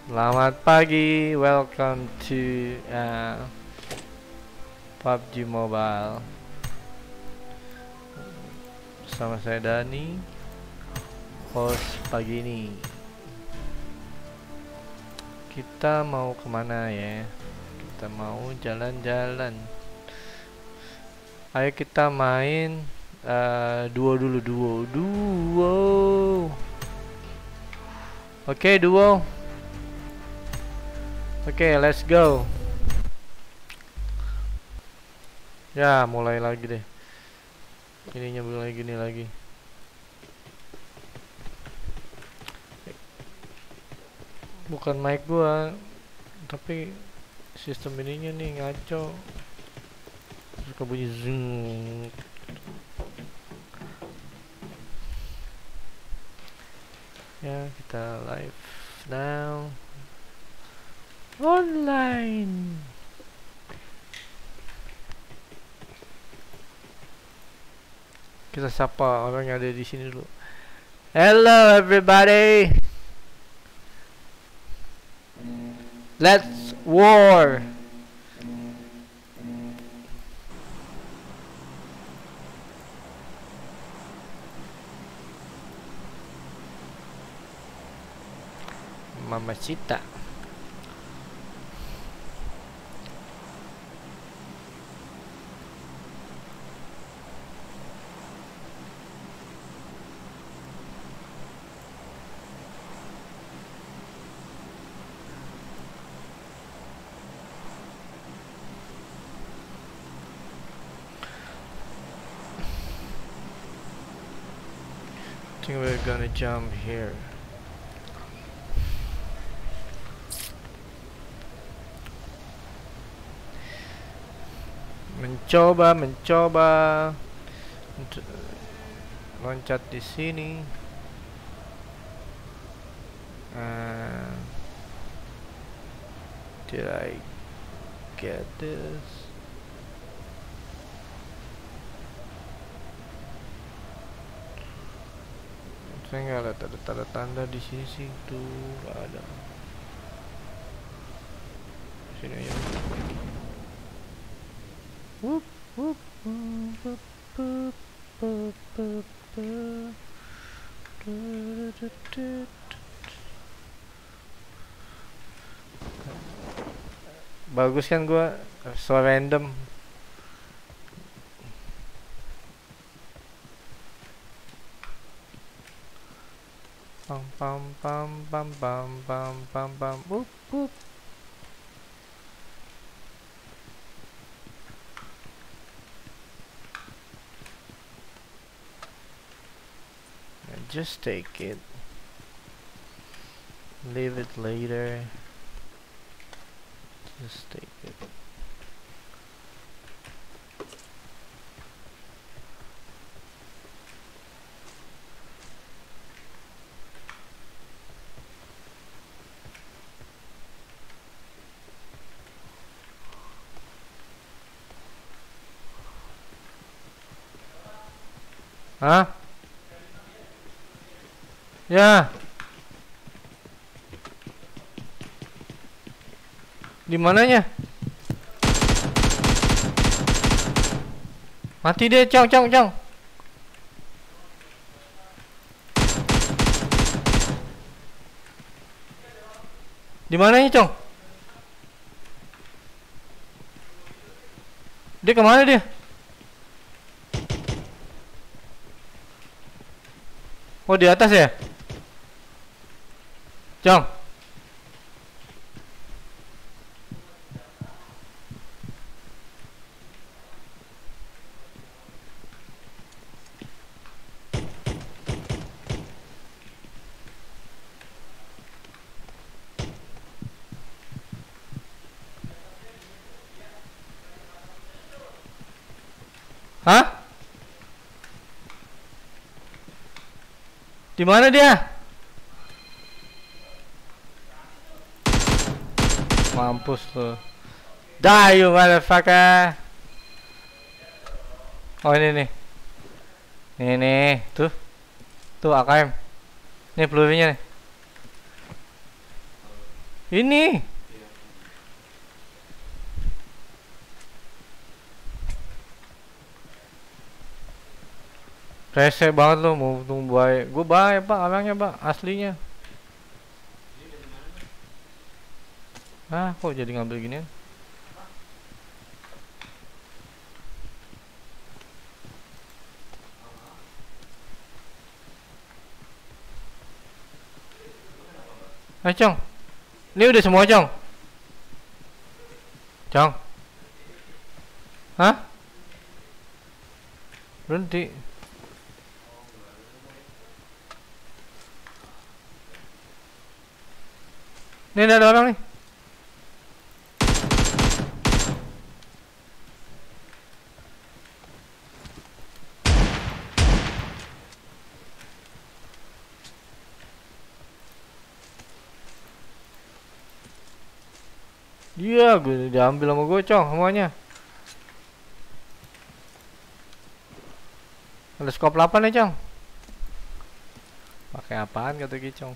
Selamat pagi, welcome to PUBG Mobile. Bersama saya Dani, host pagi ini. Kita mau kemana ya? Kita mau jalan-jalan. Ayo kita main duo dulu, duo. Oke, duo. Oke, let's go. Ya, mulai lagi deh. Ininya mulai gini lagi. Bukan mic gua, tapi sistem ininya nih ngaco. Suka bunyi zing. Ya, kita live now. Online. Kita sapa orang yang ada di sini dulu. Hello everybody. Let's war. Mamacita. I think we're gonna jump here. Mencoba loncat di sini. Did I get this? Saya nggak lihat ada tanda-tanda di sini sih, tuh nggak ada. Sini aja. Wup, wup, wup, wup, wup, wup, wup, wup. Bagus kan gua, so random. Pam pam pam pam pam pam pam pam. Wup, wup. Just take it. Leave it later. Just take it. Hah? Ya. Di mananya? Mati dia, Cong. Di mananya, Cong? Dia kemana dia? Oh, di atas ya? Cong. Hah? Di mana dia? Mampus lu. Die you motherfucker. Oh ini nih. Nih, tuh. Tuh AKM. Nih pelurunya nih. Ini. Rese banget lo mau tunggu baik. Gue baik pak, orangnya pak, aslinya. Ah, kok jadi ngambil ginian? Cong. Ini udah semua, Cong. Cong. Hah? Berhenti. Ini ada orang nih. Iya, gue diambil sama gue, Cong, semuanya. Ada skop 8 nih, Cong. Pakai apaan kata Cong?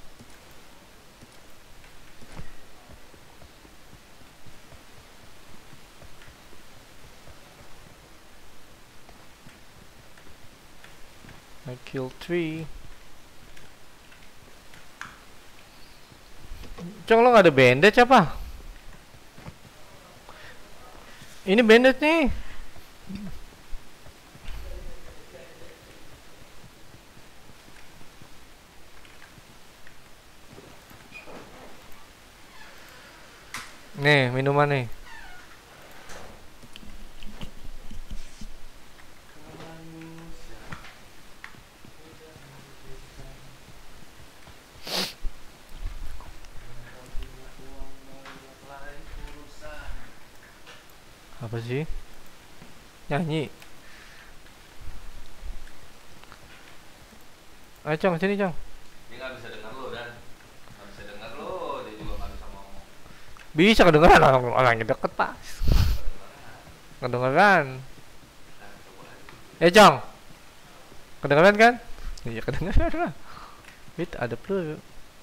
I killed 3. Cong, lo gak ada bandage apa? Ini bandage nih. Nih, minuman nih. Apa sih? Nyanyi. Ayo, Cong, sini, Cong. Dia nggak bisa dengar lo dan nggak bisa dengar lo, dia juga nggak bisa ngomong. Bisa kedengeran orangnya deket, Pak. Kedengeran. Cong. Kedengeran kan? Iya, kedengeran lah. Wait, ada peluru.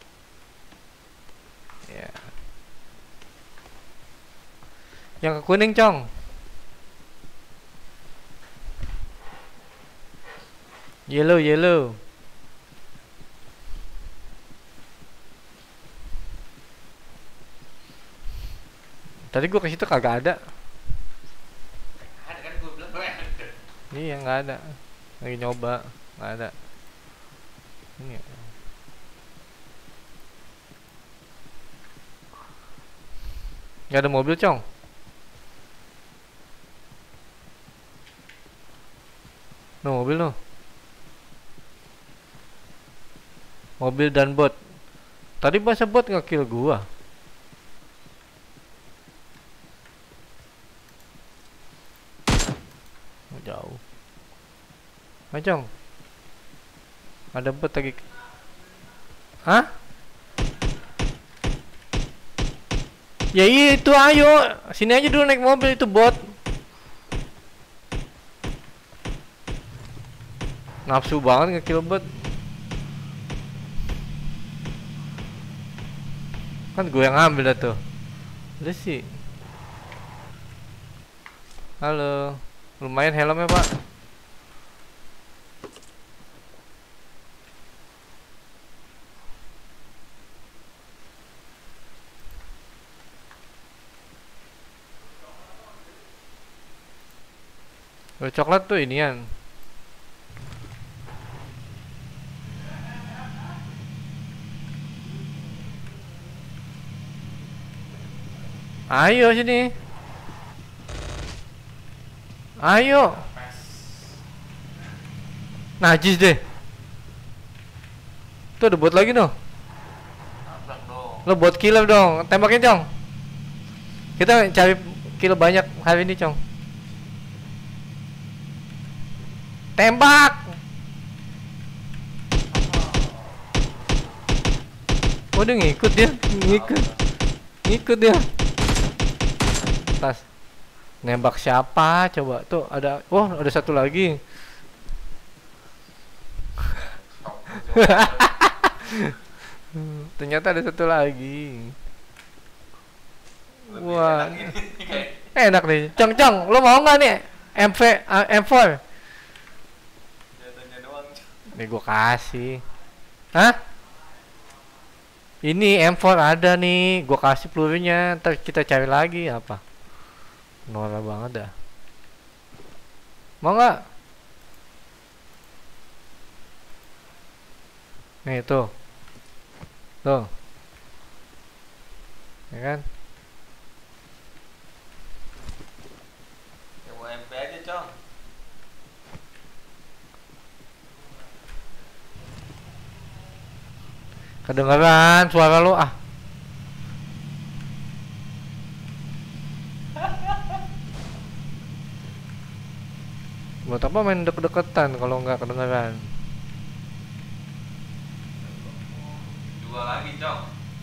Ya. Yang ke kuning, Cong. Yellow, yellow. Tadi gua ke situ kagak ada. Ada kan gue bilang ada. Iya, nggak ada. Lagi nyoba, nggak ada. Ini. Nggak ada mobil, Cong. No, mobil no. Mobil dan bot. Tadi masa bot nge-kill gua. Jauh. Macam. Ada bot lagi. Hah? Ya iya itu, ayo. Sini aja dulu naik mobil, itu bot. Nafsu banget nge-kill bot. Kan gue yang ngambil dah tuh. Udah sih. Halo. Lumayan helmnya, Pak. Coklat tuh inian. Ayo sini. Ayo. Najis deh. Tuh ada bot lagi noh. Lo bot killer dong. Tembakin, Cong. Kita cari kill banyak hari ini, Cong. Tembak. Oh, dia ngikut dia. Ngikut dia. Tas. Nembak siapa? Coba tuh ada. Oh, ada satu lagi. Ternyata ada satu lagi. Lebih Wah, enak ini kayak enak nih. Cong Cong, lo mau nggak nih MV M4? jatuhnya doang. Nih gua kasih. Hah? Ini M4 ada nih, gua kasih pelurunya. Ntar kita cari lagi apa? Norak banget dah. Mau nggak? Nih tuh, tuh, ya kan? Ya mau MP aja, Cong. Kedengeran suara lo ah. Buat apa main deket-deketan kalau nggak kedengeran? Dua lagi, Cong.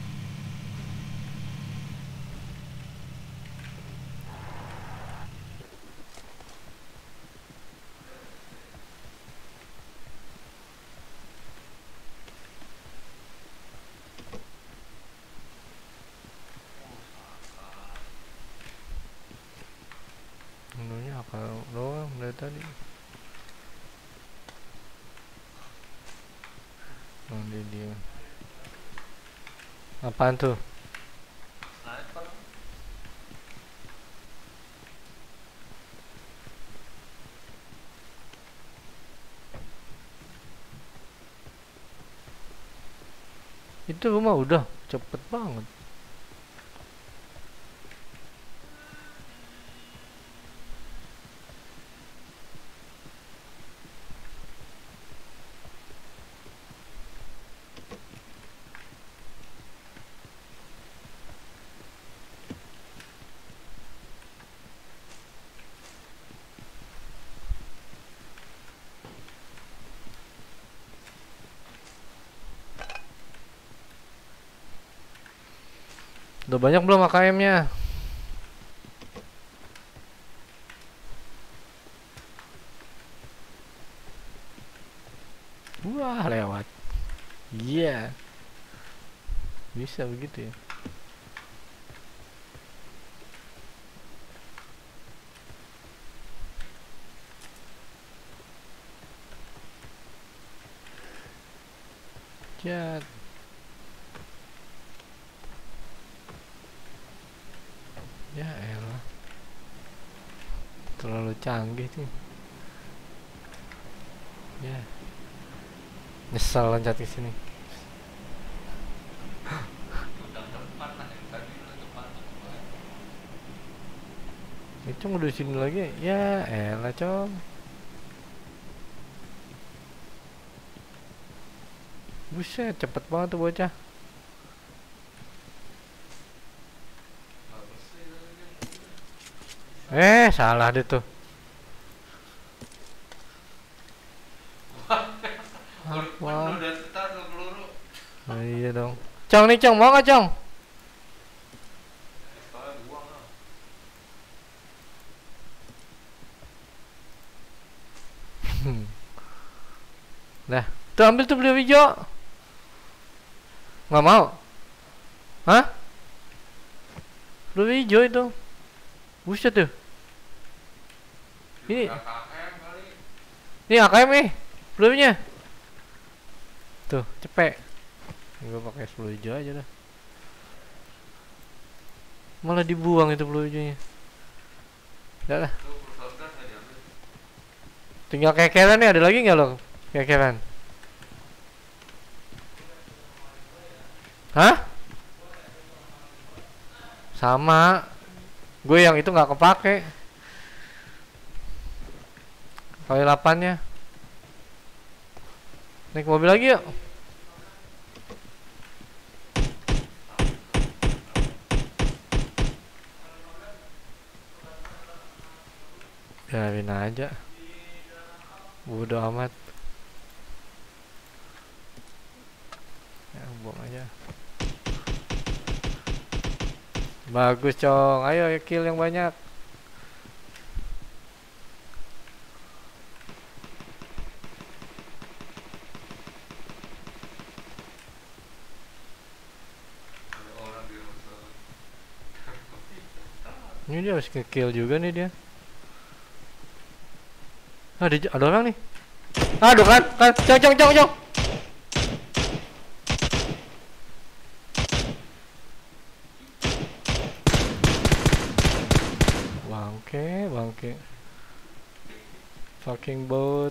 Menunya apa doang dari tadi? Oh, dia. Apaan tuh? Sniper. Itu rumah udah cepet banget. Udah banyak belum AKM-nya? Wah, lewat. Iya. Bisa begitu ya. Jat. Ya elah. Terlalu canggih sih. Ya. Nyesel loncat ke sini. Udah depan lah yang tadi udah depan. Itu udah sini lagi. Ya elah, Cong. Buset, cepet banget tuh bocah. Bagus sih tadi. Salah deh tuh. Wah. Penuh dan tar ke peluru. Oh, iya dong. Cong nih, Cong, mau nggak, Cong? Pistolnya buang lah. Dah, tuh ambil tuh beli hijau. Nggak mau? Hah? Beli hijau itu. Buset tuh. Ini, KKM kali. ini AKM nih. Pelurunya. Tuh, cepet. Gue pakai peluru hijau aja dah. Malah dibuang itu peluru hijaunya. Udah lah. Tuh shotgun nggak diambil. Tinggal kekeran nih, ada lagi nggak lo? Kekeran. Hah? Sama. Gue yang itu nggak kepake. Kali 8-nya. Naik mobil lagi yuk. Biarin aja. Bodo amat. Ya, buang aja. Bagus, Cong. Ayo kill yang banyak. Ada orang di rumah. Ini dia harus nge-kill juga nih dia. Ada orang nih. Aduh kan, cong. Bangke. Fucking bot.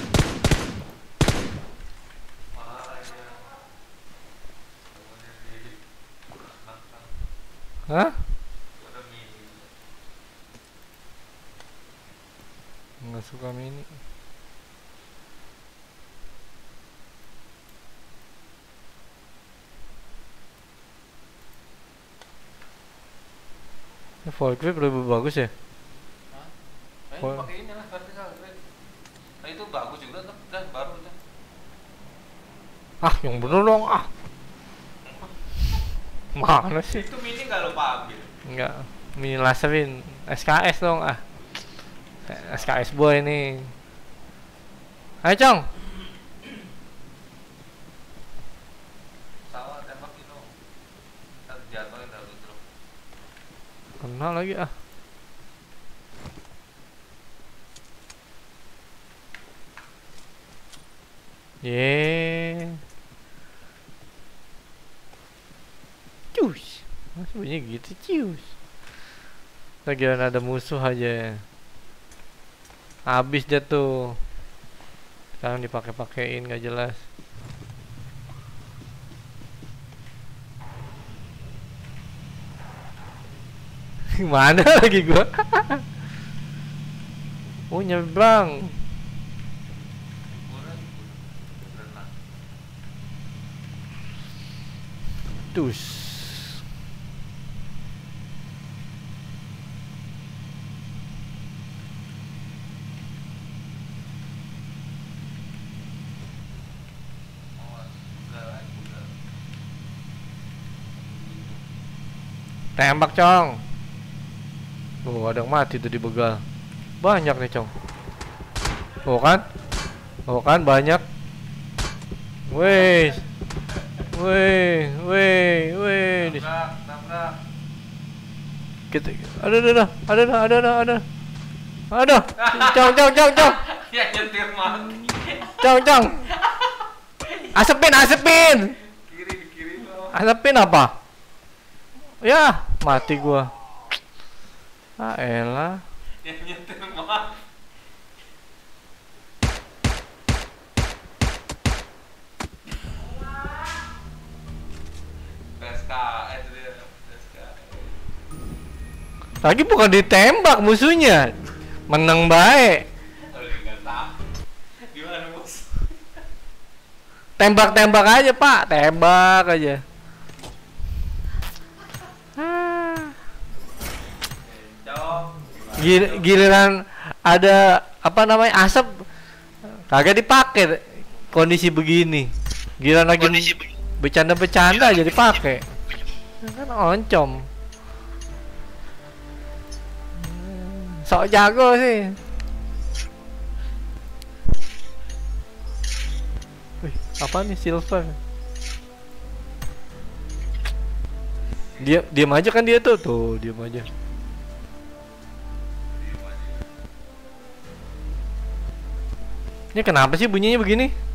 Hah? Nggak suka mini. Ini full grip lebih bagus ya? Pakai ini lah vertikal. Nah itu bagus juga tuh, dan baru tuh. Ah, yang bener dong ah. Mana sih? Itu mini nggak lupa ambil. Enggak, mini laserin SKS dong ah. SKS boy nih. Ayo Cong. Salah tembak itu. Ntar jatuhin dari truk. Kena lagi ah. Cus. Masih bunyi gitu cus. Lagian ada musuh aja. Habis dia tuh. Sekarang dipakai-pakein gak jelas. Mana lagi gua? Oh nyebrang. Dus. Tembak Cong. Oh ada yang mati tuh di begal. Banyak nih Cong. Oh kan banyak. Weh. Nabrak. Kita ada. Cong. Ya nyetir mati. Cong. Asepin. Kiri loh. Asepin apa? Ya, mati gua. Ah elah. Ya nyetir mati. SKS dia. Lagi bukan ditembak musuhnya. Menang baik. Enggak tahu. Gimana, Bos? Tembak aja, Pak. Tembak aja. Giliran ada apa namanya asap kagak dipakai kondisi begini. Giliran lagi bercanda jadi pakai. Kan oncom. Sok jago sih. Wih, apa nih silver? Diam aja kan dia tuh, diam aja. Ini kenapa sih bunyinya begini?